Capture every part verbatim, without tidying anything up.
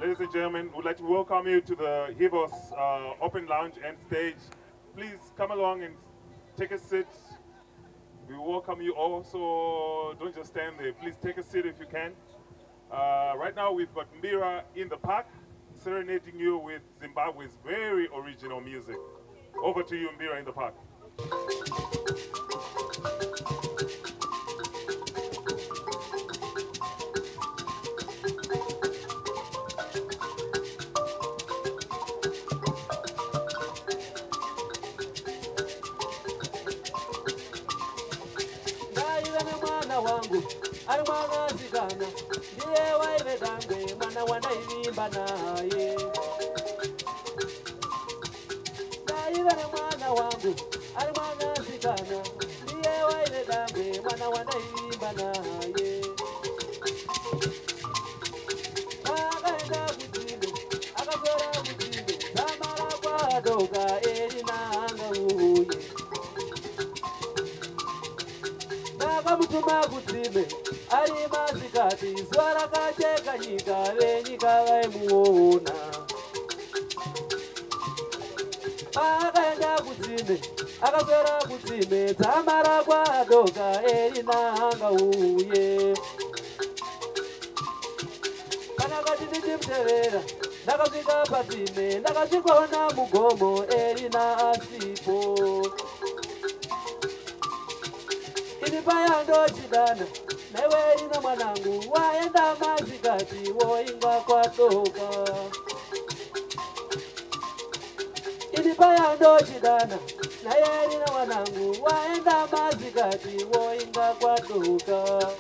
Ladies and gentlemen, we'd like to welcome you to the Hivos uh, Open Lounge and Stage. Please come along and take a seat. We welcome you all, so don't just stand there. Please take a seat if you can. Uh, right now we've got Mbira in the park, serenading you with Zimbabwe's very original music. Over to you, Mbira in the park. Wangu alimwaga zikana ndiye waile dangwe mwana wanaimba naye Daivane mwana wangu alimwaga zikana ndiye waile dangwe mwana wanaimba naye akaenda kutinde akazora kutinde zamara kwa doga elinanga uye Mutuma kutime ari masikati zwara kacheka nyika venyika vaimuona akaenda kutime akazora kutime dzamara kwadoka erinanga uye kana kati ndichimutevera ndakasvika patime ndakasvikaona mugomo erina asipo Inipaya ndo chidana, newe ina mwanangu, waenda mazikati, woinga kwa toka. Inipaya ndo chidana, newe ina mwanangu, waenda mazikati, woinga kwa toka.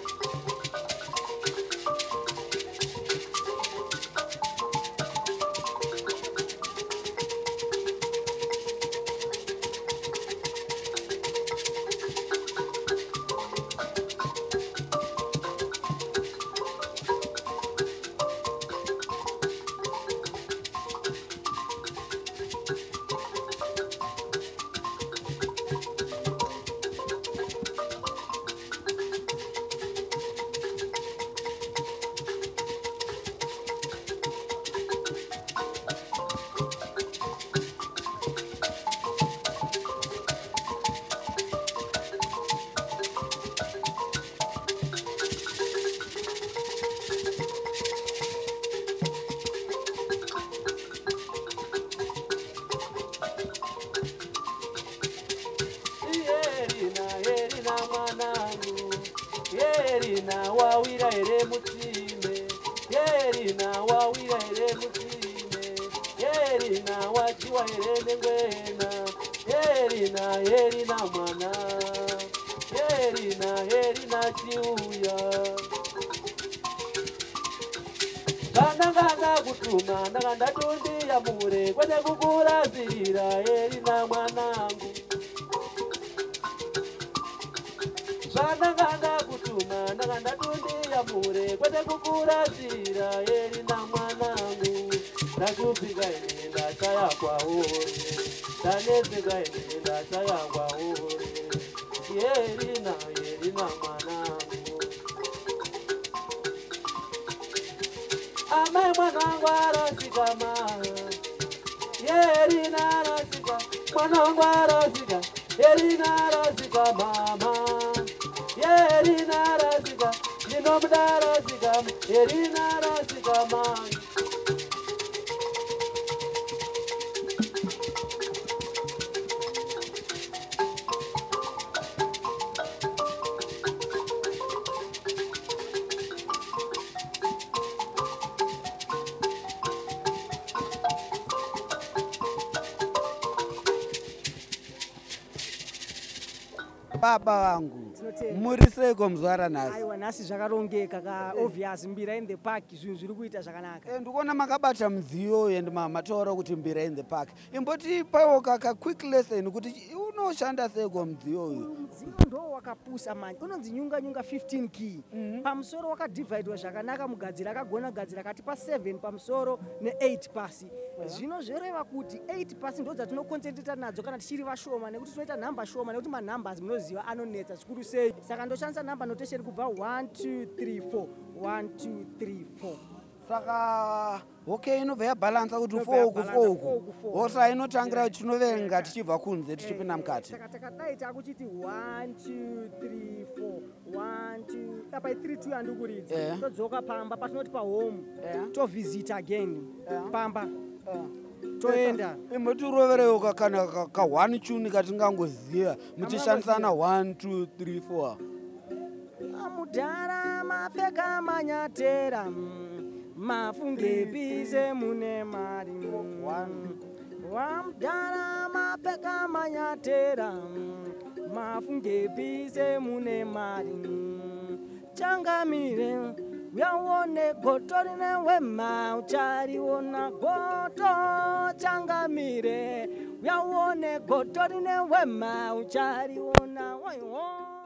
Yerina wawira ere mutime Yerina wawira ere mutime Yerina wachiwa ere nengwena Yerina yerina mwana Yerina yerina chiuya Ganda ganda kutuma Ndaganda tundi ya mure Kwete kukura zirira Yerina mwanangu Ganda ganda kutuma Ndaganda tundi ya mure Kwete kukura zira Yerina mwanangu Nakupika ene ndachaya kwa ore Danezeka ene ndachaya kwa ore Yerina yerina mwanangu Amai mwanangu arosika ma Yerina arosika Mwanangu arosika Yerina arosika mama Yerina arosika Ninomda arosika Yerina arosika mama Baba wangu muri seko mzwara nasi aiwa nasi zvakarongeka ka obvious Mbira in the park zvinhu zviri kuita zvakanaka eh ndikuona makabata mudziyo and mataura kuti Mbira in the park imboti pawo kaka quick lesson kuti unoshanda seko mudziyo uyu mudziyo ndo wakapusa manje unonzi nyunga nyunga fifteen key pamusoro wakadividwa zvakanaka mugadzira akagona gadzira kati pa seven pamusoro ne eight pasi zvino zvereva kuti eight pasi ndo dzatinoconcentrate nadzo kana tichiri vashoma nekuti tinoita number shoma nekuti ma numbers munoziva anonetsa zvikuru sei saka ndoshandisa number notation kubva one two three four one two three four saka okay inobva yabalansa kuti four uku four uku hosa inotangira tinoverenga tichibva kunze tichipinda mukati. Saka takadai takuchiti one two three four one two apa three two andikuridza todzoka pamba patinoti pahome tovisit again pamba toenda imotiroverewo kana ka one tune katingangoziva muchishandisana one two three four. Mudhara mapfeka manyatera mafunge bise mune mari wamudhara mapfeka manyatera mafunge bise mune mari changamire uyaone goto rine wema uchariona goto changamire uyaone goto rine wema uchariona.